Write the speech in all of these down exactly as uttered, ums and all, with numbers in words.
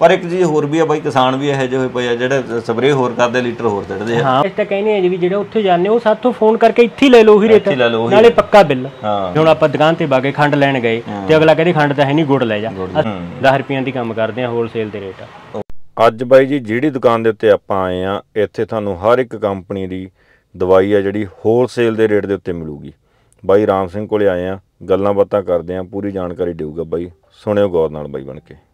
पर एक चीज़ होर भी है बाई, किसान भी ਇਹੋ ਜਿਹੇ ਹੋਏ ਪਏ ਆ ਜਿਹੜੇ ਸਪਰੇ ਹੋਰ ਕਰਦੇ ਲੀਟਰ ਹੋਰ ਕੱਢਦੇ ਆ। ਹਾਂ ਇਸ ਤਾਂ ਕਹਿੰਦੇ ਆ ਜੀ ਵੀ ਜਿਹੜੇ ਉੱਥੇ ਜਾਂਦੇ ਉਹ ਸਾਥੋਂ ਫੋਨ ਕਰਕੇ ਇੱਥੇ ਲੈ ਲਓ ਉਹੀ ਰੇਟ ਨਾਲੇ ਪੱਕਾ ਬਿੱਲ। ਹੁਣ ਆਪਾਂ ਦੁਕਾਨ ਤੇ ਬਾਗੇ ਖੰਡ ਲੈਣ ਗਏ ਤੇ ਅਗਲਾ ਕਹਿੰਦੇ ਖੰਡ ਤਾਂ ਹੈ ਨਹੀਂ, ਗੁੜ ਲੈ ਜਾ। ਦਸ ਰੁਪਈਆਂ ਦੀ ਕੰਮ ਕਰਦੇ ਆ ਹੋਲਸੇਲ ਦੇ ਰੇਟ। ਅੱਜ ਬਾਈ ਜੀ ਜਿਹੜੀ ਦੁਕਾਨ ਦੇ ਉੱਤੇ ਆਪਾਂ ਆਏ ਆ ਇੱਥੇ ਤੁਹਾਨੂੰ ਹਰ ਇੱਕ ਕੰਪਨੀ ਦੀ ਦਵਾਈ ਆ ਜਿਹੜੀ ਹੋਲਸੇਲ ਦੇ ਰੇਟ ਦੇ ਉੱਤੇ ਮਿਲੂਗੀ। ਬਾਈ ਰਾਮ ਸਿੰਘ ਕੋਲੇ ਆਏ ਆ, ਗੱਲਾਂ ਬਾਤਾਂ ਕਰਦੇ ਆ, ਪੂਰੀ ਜਾਣਕਾਰੀ ਦੇਊਗਾ ਬਾਈ, ਸੁਣਿਓ ਗੌਰ ਨਾਲ ਬਾਈ ਬਣ ਕੇ।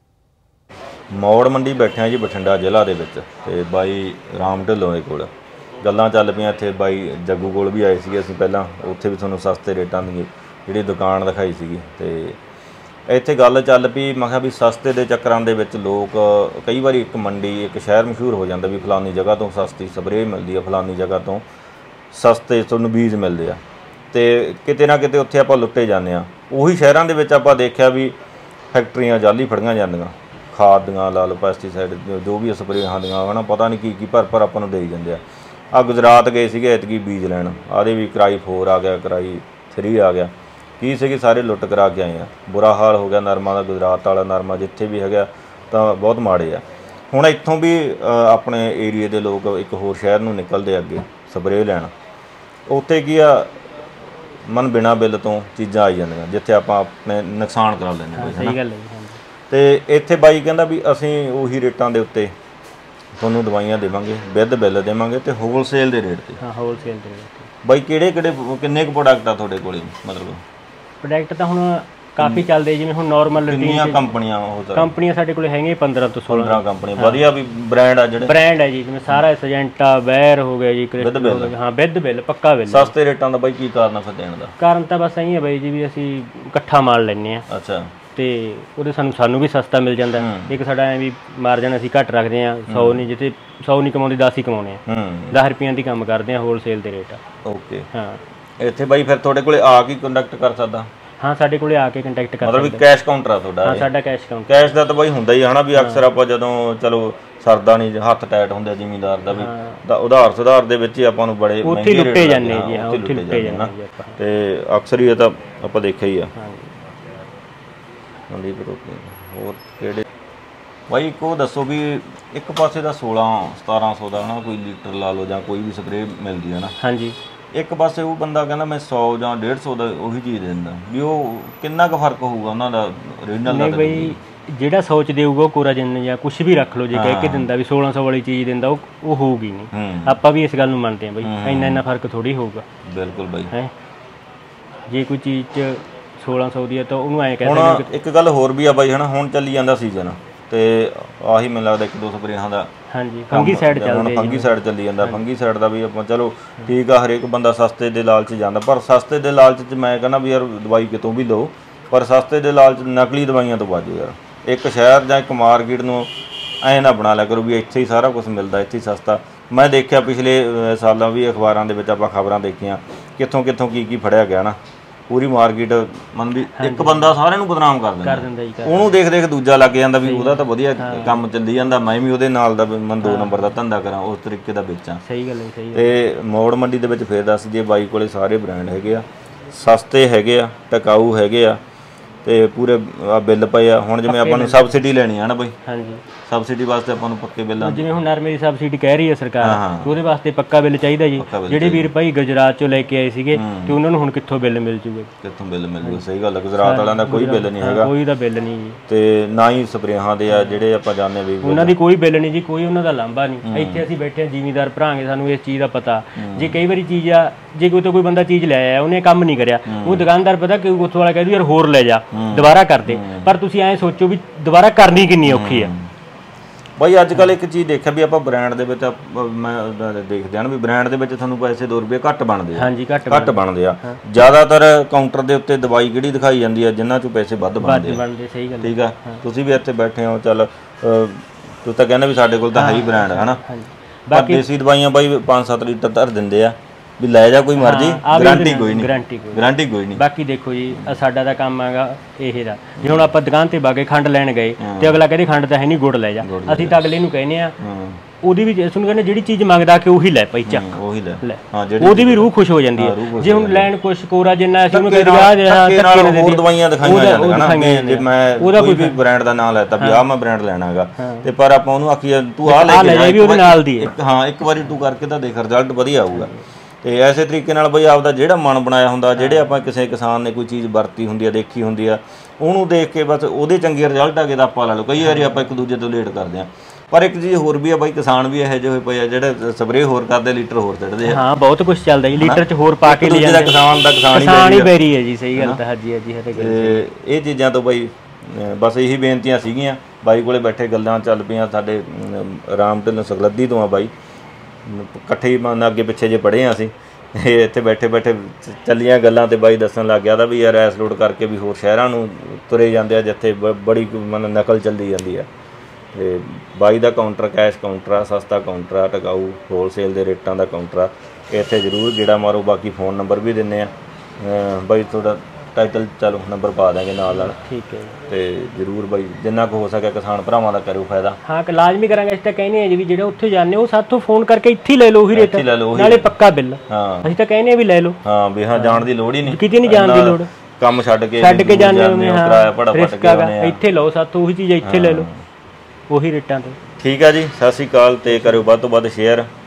ਮੌੜ ਮੰਡੀ ਬੈਠੇ ਆ ਜੀ ਬਠਿੰਡਾ ਜ਼ਿਲ੍ਹਾ ਦੇ ਵਿੱਚ ਤੇ ਬਾਈ ਰਾਮ ਢਿੱਲੋਂ ਦੇ ਕੋਲ ਗੱਲਾਂ ਚੱਲ ਪਈਆਂ। ਇੱਥੇ ਬਾਈ ਜੱਗੂ ਕੋਲ ਵੀ ਆਏ ਸੀਗੇ ਅਸੀਂ ਪਹਿਲਾਂ, ਉੱਥੇ ਵੀ ਤੁਹਾਨੂੰ ਸਸਤੇ ਰੇਟਾਂ ਦੀ ਜਿਹੜੀ ਦੁਕਾਨ ਦਿਖਾਈ ਸੀਗੀ ਤੇ ਇੱਥੇ ਗੱਲ ਚੱਲ ਪਈ। ਮੈਂ ਕਿਹਾ ਵੀ ਸਸਤੇ ਦੇ ਚੱਕਰਾਂ ਦੇ ਵਿੱਚ ਲੋਕ ਕਈ ਵਾਰੀ ਇੱਕ ਮੰਡੀ ਇੱਕ ਸ਼ਹਿਰ ਮਸ਼ਹੂਰ ਹੋ ਜਾਂਦਾ ਵੀ ਫਲਾਨੀ ਜਗ੍ਹਾ ਤੋਂ ਸਸਤੀ ਸਪਰੇਅ ਮਿਲਦੀ ਆ, ਫਲਾਨੀ ਜਗ੍ਹਾ ਤੋਂ ਸਸਤੇ ਤੁਹਾਨੂੰ ਬੀਜ ਮਿਲਦੇ ਆ ਤੇ ਕਿਤੇ ਨਾ ਕਿਤੇ ਉੱਥੇ ਆਪਾਂ ਲੁੱਟੇ ਜਾਂਦੇ ਆ। ਉਹੀ ਸ਼ਹਿਰਾਂ ਦੇ ਵਿੱਚ ਆਪਾਂ ਦੇਖਿਆ ਵੀ ਫੈਕਟਰੀਆਂ ਜਾਲੀ ਫੜੀਆਂ ਜਾਂਦੀਆਂ, ਖਾਦ ਦੀਆਂ ਲਾ ਲਓ, ਪੈਸਟੀਸਾਈਡ ਜੋ ਵੀ ਸਪਰੇਹਾਂ ਦੀਆਂ ਹੈ ਨਾ, ਪਤਾ ਨਹੀਂ ਕੀ ਕੀ ਭਰ ਭਰ ਆਪਾਂ ਨੂੰ ਦੇਈ ਜਾਂਦੇ ਆ। ਆ ਗੁਜਰਾਤ ਗਏ ਸੀਗੇ ਐਤਕੀ ਬੀਜ ਲੈਣ, ਆਦੇ ਵੀ ਕਿਰਾਈ ਫੋਰ ਆ ਗਿਆ, ਕਿਰਾਈ ਥਰੀ ਆ ਗਿਆ, ਕੀ ਸੀਗੇ ਸਾਰੇ ਲੁੱਟ ਕਰਾ ਕੇ ਆਏ ਆ। ਬੁਰਾ ਹਾਲ ਹੋ ਗਿਆ ਨਰਮਾ ਦਾ, ਗੁਜਰਾਤ ਵਾਲਾ ਨਰਮਾ ਜਿੱਥੇ ਵੀ ਹੈਗਾ ਤਾਂ ਬਹੁਤ ਮਾੜੇ ਆ। ਹੁਣ ਇੱਥੋਂ ਵੀ ਆਪਣੇ ਏਰੀਏ ਦੇ ਲੋਕ ਇੱਕ ਹੋਰ ਸ਼ਹਿਰ ਨੂੰ ਨਿਕਲਦੇ ਅੱਗੇ ਸਪਰੇਅ ਲੈਣ, ਉੱਥੇ ਕੀ ਆ ਮਨ ਬਿਨਾਂ ਬਿੱਲ ਤੋਂ ਚੀਜ਼ਾਂ ਆਈ ਜਾਂਦੀਆਂ ਜਿੱਥੇ ਆਪਾਂ ਆਪਣੇ ਨੁਕਸਾਨ ਕਰਾ ਲੈਂਦੇ। ਸਹੀ ਗੱਲ ਹੈ। ਤੇ ਇੱਥੇ ਬਾਈ ਕਹਿੰਦਾ ਵੀ ਅਸੀਂ ਉਹੀ ਰੇਟਾਂ ਦੇ ਉੱਤੇ ਤੁਹਾਨੂੰ ਦਵਾਈਆਂ ਦੇਵਾਂਗੇ, ਵਿਦ ਬਿੱਲ ਦੇਵਾਂਗੇ ਤੇ ਹੋਲਸੇਲ ਦੇ ਰੇਟ ਤੇ। ਹਾਂ ਹੋਲਸੇਲ ਦੇ ਰੇਟ। ਬਾਈ ਕਿਹੜੇ ਕਿਹੜੇ ਕਿੰਨੇ ਕੁ ਪ੍ਰੋਡਕਟ ਆ ਤੁਹਾਡੇ ਕੋਲੇ? ਮਤਲਬ ਪ੍ਰੋਡਕਟ ਤਾਂ ਹੁਣ ਕਾਫੀ ਚੱਲਦੇ, ਜਿਵੇਂ ਹੁਣ ਨਾਰਮਲ ਕਿੰਨੀਆਂ ਕੰਪਨੀਆਂ ਉਹ ਤਾਂ ਕੰਪਨੀਆਂ ਸਾਡੇ ਕੋਲੇ ਹੈਗੀਆਂ ਪੰਦਰਾਂ ਤੋਂ ਸੋਲਾਂ ਪੰਦਰਾਂ ਕੰਪਨੀਆਂ ਵਧੀਆ ਵੀ ਬ੍ਰਾਂਡ ਆ ਜਿਹੜੇ ਬ੍ਰਾਂਡ ਹੈ ਜੀ, ਜਿਵੇਂ ਸਾਰਾ ਸਜੈਂਟਾ ਵੈਰ ਹੋ ਗਿਆ ਜੀ, ਕ੍ਰਿਸਟਲ ਹੋ ਗਿਆ। ਹਾਂ ਵਿਦ ਬਿੱਲ ਪੱਕਾ ਬਿੱਲ। ਸਸਤੇ ਰੇਟਾਂ ਦਾ ਬਾਈ ਕੀ ਕਾਰਨ ਆ ਫਿਰ ਦੇਣ ਦਾ? ਕਾਰਨ ਤਾਂ ਬਸ ਇਹੀ ਹੈ ਬਾਈ ਜੀ ਵੀ ਅਸੀਂ ਇਕੱਠਾ ਮਾਲ ਲੈਂਦੇ ਆ। ਅੱਛਾ। ਤੇ ਉਹਦੇ ਸਾਨੂੰ ਸਾਨੂੰ ਵੀ ਸਸਤਾ ਮਿਲ ਜਾਂਦਾ। ਇੱਕ ਸਾਡਾ ਐ ਵੀ ਮਾਰਜਨ ਅਸੀਂ ਘੱਟ ਰੱਖਦੇ ਆ, ਸੌ ਨਹੀਂ ਜਿੱਥੇ ਸੌ ਨਹੀਂ ਕਮਾਉਂਦੇ ਦਸ ਹੀ ਕਮਾਉਣੇ ਆ। ਦਸ ਰੁਪਈਆਂ ਦੀ ਕੰਮ ਕਰਦੇ ਆ ਹੋਲਸੇਲ ਦੇ ਰੇਟ। ਓਕੇ। ਹਾਂ ਇੱਥੇ ਬਾਈ ਫਿਰ ਤੁਹਾਡੇ ਕੋਲੇ ਆ ਕੇ ਕੰਟੈਕਟ ਕਰ ਸਕਦਾ? ਹਾਂ ਸਾਡੇ ਕੋਲੇ ਆ ਕੇ ਕੰਟੈਕਟ ਕਰ ਮਤਲਬ ਵੀ ਕੈਸ਼ ਕਾਊਂਟਰ ਆ ਤੁਹਾਡਾ? ਹਾਂ ਸਾਡਾ ਕੈਸ਼ ਕਾਊਂਟਰ। ਕੈਸ਼ ਦਾ ਤਾਂ ਬਾਈ ਹੁੰਦਾ ਹੀ ਹਨਾ ਵੀ ਅਕਸਰ ਆਪਾਂ ਜਦੋਂ ਚਲੋ ਸਰਦਾ ਨਹੀਂ ਹੱਥ ਟਾਈਟ ਹੁੰਦੇ ਜ਼ਿਮੀਂਦਾਰ ਦਾ ਵੀ ਤਾਂ ਉਧਾਰ ਸੁਧਾਰ ਦੇ ਵਿੱਚ ਹੀ ਆਪਾਂ ਨੂੰ ਬੜੇ ਉੱਥੇ ਲੁੱਟੇ ਜਾਂਦੇ ਜੀ। ਹਾਂ ਉੱਥੇ ਲੁੱਟੇ ਜਾਂਦੇ ਜੀ ਆਪਾਂ ਤੇ ਅਕਸਰ ਹੀ ਇਹ ਤਾਂ ਆਪਾਂ ਦੇਖਿਆ ਹੀ ਆ। ਮੰਡੀ ਹੋਰ ਕਿਹੜੇ ਬਾਈ ਇੱਕ ਉਹ ਦੱਸੋ ਵੀ ਇੱਕ ਪਾਸੇ ਦਾ ਸੋਲਾਂ ਸਤਾਰਾਂ ਸੌ ਦਾ ਹਨਾ ਕੋਈ ਲੀਟਰ ਲਾ ਲਓ ਜਾਂ ਕੋਈ ਵੀ ਸਪਰੇਅ ਮਿਲਦੀ ਹੈ ਨਾ। ਹਾਂਜੀ। ਇੱਕ ਪਾਸੇ ਉਹ ਬੰਦਾ ਕਹਿੰਦਾ ਮੈਂ ਸੌ ਜਾਂ ਡੇਢ ਸੌ ਦਾ ਉਹੀ ਚੀਜ਼ ਦਿੰਦਾ, ਵੀ ਉਹ ਕਿੰਨਾ ਕੁ ਫਰਕ ਹੋਊਗਾ ਉਹਨਾਂ ਦਾ ਓਰੀਜਨਲ ਦਾ? ਨਹੀਂ ਬਈ ਜਿਹੜਾ ਸੋਚ ਦੇਊਗਾ ਉਹ ਕੋਰਾ ਜਿੰਨ ਜਾਂ ਕੁਛ ਵੀ ਰੱਖ ਲਓ, ਜੇ ਕਹਿ ਕੇ ਦਿੰਦਾ ਵੀ ਸੋਲਾਂ ਸੌ ਵਾਲੀ ਚੀਜ਼ ਦਿੰਦਾ ਉਹ ਉਹ ਹੋਊਗੀ ਨਹੀਂ। ਆਪਾਂ ਵੀ ਇਸ ਗੱਲ ਨੂੰ ਮੰਨਦੇ ਹਾਂ ਬਈ ਇੰਨਾ ਇੰਨਾ ਫਰਕ ਥੋੜੀ ਹੋਊਗਾ। ਬਿਲਕੁਲ ਬਾਈ। ਹੈ ਜੇ ਕੋਈ ਚੀਜ਼ 'ਚ ਸੋਲਾਂ ਸੌ ਦੀ ਹੈ ਤਾਂ ਉਹਨੂੰ ਐਂ ਕਹਿ ਸਕਦੇ। ਹੁਣ ਇੱਕ ਗੱਲ ਹੋਰ ਵੀ ਆ ਬਾਈ ਹਨਾ, ਹੁਣ ਚੱਲੀ ਜਾਂਦਾ ਸੀਜ਼ਨ ਤੇ ਆਹੀ ਮੈਨੂੰ ਲੱਗਦਾ ਇੱਕ ਦੋ ਸਪਰੇਹਾਂ ਦਾ। ਹਾਂਜੀ ਫੰਗੀ ਸਾਈਡ ਚੱਲਦੀ ਹੈ, ਫੰਗੀ ਸਾਈਡ ਚੱਲੀ ਜਾਂਦਾ। ਫੰਗੀ ਸਾਈਡ ਦਾ ਵੀ ਆਪਾਂ ਚਲੋ ਠੀਕ ਆ, ਹਰੇਕ ਬੰਦਾ ਸਸਤੇ ਦੇ ਲਾਲਚ ਜਾਂਦਾ, ਪਰ ਸਸਤੇ ਦੇ ਲਾਲਚ 'ਚ ਮੈਂ ਕਹਿੰਦਾ ਵੀ ਯਾਰ ਦਵਾਈ ਕਿਤੋਂ ਵੀ ਲਓ, ਪਰ ਸਸਤੇ ਦੇ ਲਾਲਚ ਨਕਲੀ ਦਵਾਈਆਂ ਤੋਂ ਬਾਜੋ ਯਾਰ। ਇੱਕ ਸ਼ਹਿਰ ਜਾਂ ਇੱਕ ਮਾਰਕੀਟ ਨੂੰ ਐਂ ਨਾ ਬਣਾ ਲਿਆ ਕਰੋ ਵੀ ਇੱਥੇ ਹੀ ਸਾਰਾ ਕੁਝ ਮਿਲਦਾ, ਇੱਥੇ ਹੀ ਸਸਤਾ। ਮੈਂ ਦੇਖਿਆ ਪਿਛਲੇ ਸਾਲਾਂ ਵੀ ਅਖਬਾਰਾਂ ਦੇ ਵਿੱਚ ਆਪਾਂ ਖਬਰਾਂ ਦੇਖੀਆਂ ਕਿੱਥੋਂ ਕਿੱਥੋਂ ਕੀ ਕੀ ਫੜਿਆ ਗਿਆ ਨਾ। ਪੂਰੀ ਮਾਰਕੀਟ ਮਨ ਵੀ ਇੱਕ ਬੰਦਾ ਸਾਰਿਆਂ ਨੂੰ ਬਦਨਾਮ ਕਰ ਦਿੰਦਾ, ਉਹਨੂੰ ਦੇਖ ਦੇਖ ਦੂਜਾ ਲੱਗ ਜਾਂਦਾ ਵੀ ਉਹਦਾ ਤਾਂ ਵਧੀਆ ਕੰਮ ਚੱਲੀ ਜਾਂਦਾ, ਮੈਂ ਵੀ ਉਹਦੇ ਨਾਲ ਦਾ ਮਨ ਦੋ ਨੰਬਰ ਦਾ ਧੰਦਾ ਕਰਾਂ, ਉਸ ਤਰੀਕੇ ਦਾ ਵੇਚਾਂ। ਸਹੀ ਗੱਲ ਹੈ, ਸਹੀ। ਤੇ ਮੌੜ ਮੰਡੀ ਦੇ ਵਿੱਚ ਫੇਰ ਦੱਸ ਜੇ ਬਾਈ ਕੋਲੇ ਸਾਰੇ ਬ੍ਰਾਂਡ ਹੈਗੇ ਆ, ਸਸਤੇ ਹੈਗੇ ਆ, ਟਿਕਾਊ ਹੈਗੇ ਆ ਤੇ ਪੂਰੇ ਬਿੱਲ ਪਏ ਆ। ਹੁਣ ਜਿਵੇਂ ਆਪਾਂ ਨੂੰ ਸਬਸਿਡੀ ਲੈਣੀ ਆ ਨਾ ਬਾਈ, ਹਾਂਜੀ ਸਬਸਿਡੀ ਵਾਸਤੇ ਆਪਾਂ ਨੂੰ ਪੱਕੇ ਬਿੱਲ, ਜਿਵੇਂ ਹੁਣ ਨਰਮੇ ਦੀ ਸਬਸਿਡੀ ਕਹਿ ਰਹੀ ਹੈ ਸਰਕਾਰ, ਉਹਦੇ ਵਾਸਤੇ ਪੱਕਾ ਬਿੱਲ ਚਾਹੀਦਾ ਜੀ। ਜਿਹੜੇ ਵੀਰ ਭਾਈ ਗੁਜਰਾਤ ਚੋਂ ਲੈ ਕੇ ਆਏ ਸੀਗੇ ਤੇ ਉਹਨਾਂ ਨੂੰ ਹੁਣ ਕਿੱਥੋਂ ਬਿੱਲ ਮਿਲ ਜੂਗਾ? ਕਿੱਥੋਂ ਬਿੱਲ ਮਿਲ ਜੂਗਾ? ਸਹੀ ਗੱਲ ਹੈ, ਗੁਜਰਾਤ ਵਾਲਿਆਂ ਦਾ ਕੋਈ ਬਿੱਲ ਨਹੀਂ ਹੈਗਾ, ਕੋਈ ਦਾ ਬਿੱਲ ਨਹੀਂ ਜੀ। ਤੇ ਨਾ ਹੀ ਸਪਰੇਹਾਂ ਦੇ ਆ ਜਿਹੜੇ ਆਪਾਂ ਜਾਣਦੇ ਵੀ ਉਹਨਾਂ ਦੀ ਕੋਈ ਬਿੱਲ ਨਹੀਂ ਜੀ, ਕੋਈ ਉਹਨਾਂ ਦਾ ਲਾਂਭਾ ਨਹੀਂ। ਇੱਥੇ ਅਸੀਂ ਬੈਠੇ ਹਾਂ ਜ਼ਿਮੀਂਦਾਰ ਭਰਾਂਗੇ, ਸਾਨੂੰ ਇਸ ਚੀਜ਼ ਦਾ ਪਤਾ। ਜੇ ਕਈ ਵਾਰੀ ਚੀਜ਼ ਆ, ਜੇ ਕੋਈ ਤੋਂ ਕੋਈ ਬੰਦਾ ਚੀਜ਼ ਲੈ ਆਇਆ ਉਹਨੇ ਕੰਮ ਨਹੀਂ ਕਰਿਆ, ਉਹ ਦੁਕਾਨਦਾਰ ਪਤਾ ਕਿ ਉੱਥੋਂ ਵਾਲਾ ਕਹਿ ਦੂ ਯਾਰ ਹੋਰ ਲੈ ਜਾ, ਦੁਬਾਰਾ ਕਰਦੇ। ਪਰ ਤੁਸੀਂ ਐਂ ਸੋਚੋ ਵੀ ਦੁਬਾਰਾ ਕਰਨੀ ਕਿੰਨੀ ਔਖੀ ਆ ਬਾਈ। ਅੱਜ ਕੱਲ੍ਹ ਇੱਕ ਚੀਜ਼ ਦੇਖਿਆ ਵੀ ਆਪਾਂ ਬ੍ਰਾਂਡ ਦੇ ਵਿੱਚ ਮੈਂ ਦੇਖਦੇ ਹਾਂ ਵੀ ਬ੍ਰਾਂਡ ਦੇ ਵਿੱਚ ਤੁਹਾਨੂੰ ਪੈਸੇ ਦੋ ਰੁਪਏ ਘੱਟ ਬਣਦੇ ਆ। ਹਾਂਜੀ ਘੱਟ ਘੱਟ ਬਣਦੇ ਆ। ਜ਼ਿਆਦਾਤਰ ਕਾਊਂਟਰ ਦੇ ਉੱਤੇ ਦਵਾਈ ਕਿਹੜੀ ਦਿਖਾਈ ਜਾਂਦੀ ਆ ਜਿਨ੍ਹਾਂ 'ਚੋਂ ਪੈਸੇ ਵੱਧ ਬਣਦੇ ਆ। ਸਹੀ ਗੱਲ। ਠੀਕ ਆ, ਤੁਸੀਂ ਵੀ ਇੱਥੇ ਬੈਠੇ ਹੋ, ਚੱਲ ਤੂੰ ਤਾਂ ਕਹਿੰਦਾ ਵੀ ਸਾਡੇ ਕੋਲ ਤਾਂ ਹੈ ਹੀ ਬ੍ਰਾਂਡ ਹੈ ਨਾ। ਬਾਕੀ ਦੇਸੀ ਦਵਾਈਆਂ ਬਾਈ ਪੰਜ ਸੱਤ ਲੀਟਰ ਧਰ ਦਿੰਦੇ ਆ ਵੀ ਲੈ ਜਾ ਕੋਈ ਮਰਜੀ, ਆਹ ਵੀ ਗਾਰੰਟੀ ਕੋਈ ਨਹੀਂ, ਗਾਰੰਟੀ ਕੋਈ ਗਾਰੰਟੀ ਕੋਈ ਨਹੀਂ। ਬਾਕੀ ਦੇਖੋ ਜੀ ਆਹ ਸਾਡਾ ਤਾਂ ਕੰਮ ਹੈਗਾ ਇਹ ਦਾ, ਜੇ ਹੁਣ ਆਪਾਂ ਦੁਕਾਨ ਤੇ ਬਾਗੇ ਖੰਡ ਲੈਣ ਗਏ ਤੇ ਅਗਲਾ ਕਹਿੰਦੇ ਖੰਡ ਤਾਂ ਹੈ ਨਹੀਂ, ਗੁੜ ਲੈ ਜਾ, ਅਸੀਂ ਤਾਂ ਅਗਲੇ ਨੂੰ ਕਹਿੰਦੇ ਆ ਉਹਦੀ ਵੀ ਸੁਣ ਕਹਿੰਦੇ ਜਿਹੜੀ ਚੀਜ਼ ਮੰਗਦਾ ਕਿ ਉਹੀ ਲੈ ਪਈ ਚੱਕ, ਉਹੀ ਲੈ ਲੈ ਹਾਂ, ਜਿਹੜੀ ਉਹਦੀ ਵੀ ਰੂਹ ਖੁਸ਼ ਹੋ ਜਾਂਦੀ ਹੈ। ਜੇ ਹੁਣ ਲੈਣ ਕੁਛ ਕੋਰਾ ਜਿੰਨਾ ਅਸੀਂ ਉਹਨੂੰ ਕਹਿੰਦੇ ਆ ਧੱਕੇ ਨਾਲ ਹੋਰ ਦਵਾਈਆਂ ਦਿਖਾਈਆਂ ਜਾਂਦੀਆਂ ਨਾ, ਜੇ ਮੈਂ ਕੋਈ ਵੀ ਬ੍ਰਾਂਡ ਦਾ ਨਾਮ ਲੈਤਾ ਵੀ ਆਹ ਮੈਂ ਬ੍ਰਾਂਡ ਲੈਣਾਗਾ ਤੇ ਪਰ ਆਪਾਂ ਉਹਨੂੰ ਆਖੀਏ ਤੂੰ ਆਹ ਲੈ ਕੇ ਜਾ, ਵੀ ਉਹਦੇ ਨਾਲ ਦੀ ਹੈ। ਹਾਂ ਇੱਕ ਵਾਰੀ ਤੂੰ ਕਰਕੇ ਤਾਂ ਦੇਖ, ਰਿਜ਼ਲਟ ਵਧੀਆ ਆਊਗਾ। ਤੇ ਐਸੇ ਤਰੀਕੇ ਨਾਲ ਬਈ ਆਪਦਾ ਜਿਹੜਾ ਮਨ ਬਣਾਇਆ ਹੁੰਦਾ, ਜਿਹੜੇ ਆਪਾਂ ਕਿਸੇ ਕਿਸਾਨ ਨੇ ਕੋਈ ਚੀਜ਼ ਵਰਤੀ ਹੁੰਦੀ ਆ, ਦੇਖੀ ਹੁੰਦੀ ਆ, ਉਹਨੂੰ ਦੇਖ ਕੇ ਬਸ ਉਹਦੇ ਚੰਗੇ ਰਿਜ਼ਲਟ ਆ ਗਏ ਤਾਂ ਆਪਾਂ ਲਾ ਲਓ। ਕਈ ਵਾਰੀ ਆਪਾਂ ਇੱਕ ਦੂਜੇ ਤੋਂ ਲੇਟ ਕਰਦੇ ਆ, ਪਰ ਇੱਕ ਚੀਜ਼ ਹੋਰ ਵੀ ਆ ਬਾਈ, ਕਿਸਾਨ ਵੀ ਇਹੋ ਜਿਹੇ ਹੋਏ ਪਏ ਆ ਜਿਹੜੇ ਸਪਰੇਅ ਹੋਰ ਕਰਦੇ, ਲੀਟਰ ਹੋਰ ਚੜਦੇ ਆ। ਹਾਂ ਬਹੁਤ ਕੁਝ ਚੱਲਦਾ ਜੀ, ਲੀਟਰ ਚ ਹੋਰ ਪਾ ਕੇ ਲੈ ਜਾਂਦੇ, ਕਿਸਾਨ ਦਾ ਕਿਸਾਨ ਕਿਸਾਨ ਹੀ ਬੈਰੀ ਹੈ ਜੀ। ਸਹੀ ਗੱਲ ਤਾਂ ਹਾਜੀ ਹਾਜੀ ਹੈ। ਤੇ ਇਹ ਚੀਜ਼ਾਂ ਤੋਂ ਬਾਈ ਬਸ ਇਹੀ ਬੇਨਤੀਆਂ ਸੀਗੀਆਂ। ਬਾਈ ਕੋਲੇ ਬੈਠੇ ਗੱਲਾਂ ਚੱਲ ਪਈਆਂ, ਸਾਡੇ ਰਾਮ ਢਿੱਲੋਂ ਸਗਲੱਦੀ ਤੋਂ ਆ ਬਾਈ, ਇਕੱਠੇ ਹੀ ਅੱਗੇ ਪਿੱਛੇ ਜੇ ਪੜ੍ਹੇ ਆ ਅਸੀਂ, ਇਹ ਇੱਥੇ ਬੈਠੇ ਬੈਠੇ ਚੱਲੀਆਂ ਗੱਲਾਂ ਤੇ ਬਾਈ ਦੱਸਣ ਲੱਗ ਗਿਆ ਤਾਂ ਵੀ ਯਾਰ ਐਸ ਲੋਡ ਕਰਕੇ ਵੀ ਹੋਰ ਸ਼ਹਿਰਾਂ ਨੂੰ ਤੁਰੇ ਜਾਂਦੇ ਆ ਜਿੱਥੇ ਬੜੀ ਮਨ ਨਕਲ ਚੱਲਦੀ ਜਾਂਦੀ ਆ। ਤੇ ਬਾਈ ਦਾ ਕਾਊਂਟਰ ਕੈਸ਼ ਕਾਊਂਟਰ ਆ, ਸਸਤਾ ਕਾਊਂਟਰ ਆ, ਟਿਕਾਊ ਹੋਲਸੇਲ ਦੇ ਰੇਟਾਂ ਦਾ ਕਾਊਂਟਰ ਆ, ਇੱਥੇ ਜ਼ਰੂਰ ਗੇੜਾ ਮਾਰੋ। ਬਾਕੀ ਫੋਨ ਨੰਬਰ ਵੀ ਦਿੰਦੇ ਆ ਬਾਈ, ਤੁਹਾਡਾ ਟਾਈਟਲ ਚਲੋ ਨੰਬਰ ਪਾ ਦਾਂਗੇ ਨਾਲ ਨਾਲ, ਠੀਕ ਹੈ। ਤੇ ਜ਼ਰੂਰ ਬਾਈ ਜਿੰਨਾ ਕੁ ਹੋ ਸਕੇ ਕਿਸਾਨ ਭਰਾਵਾਂ ਦਾ ਕਰਿਓ ਫਾਇਦਾ। ਹਾਂ ਕਿ ਲਾਜ਼ਮੀ ਕਰਾਂਗੇ, ਅਸੀਂ ਤਾਂ ਕਹਿੰਦੇ ਆ ਜੀ ਵੀ ਜਿਹੜੇ ਉੱਥੇ ਜਾਂਦੇ ਉਹ ਸਾਥੋਂ ਫੋਨ ਕਰਕੇ ਇੱਥੇ ਹੀ ਲੈ ਲਓ, ਉਹੀ ਰੇਟ ਨਾਲੇ ਪੱਕਾ ਬਿੱਲ। ਹਾਂ ਅਸੀਂ ਤਾਂ ਕਹਿੰਦੇ ਆ ਵੀ ਲੈ ਲਓ। ਹਾਂ ਵੀ ਹਾਂ ਜਾਣ ਦੀ ਲੋੜ ਹੀ ਨਹੀਂ, ਕਿਤੇ ਨਹੀਂ ਜਾਣ ਦੀ ਲੋੜ, ਕੰਮ ਛੱਡ ਕੇ ਛੱਡ ਕੇ ਜਾਂਦੇ ਹੋ, ਕਿਰਾਇਆ ਭੜਾ ਪੱਟ ਕੇ ਆਉਂਦੇ ਆ, ਇੱਥੇ ਲਓ ਸਾਥੋਂ ਉਹੀ ਚੀਜ਼ ਇੱਥੇ ਲੈ ਲਓ ਉਹੀ ਰੇਟਾਂ ਤੇ। ਠੀਕ ਆ ਜੀ, ਸਤਿ ਸ਼੍ਰੀ ਅਕਾਲ। ਤੇ ਕਰਿਓ ਵੱਧ ਤੋਂ ਵੱਧ ਸ਼ੇਅਰ।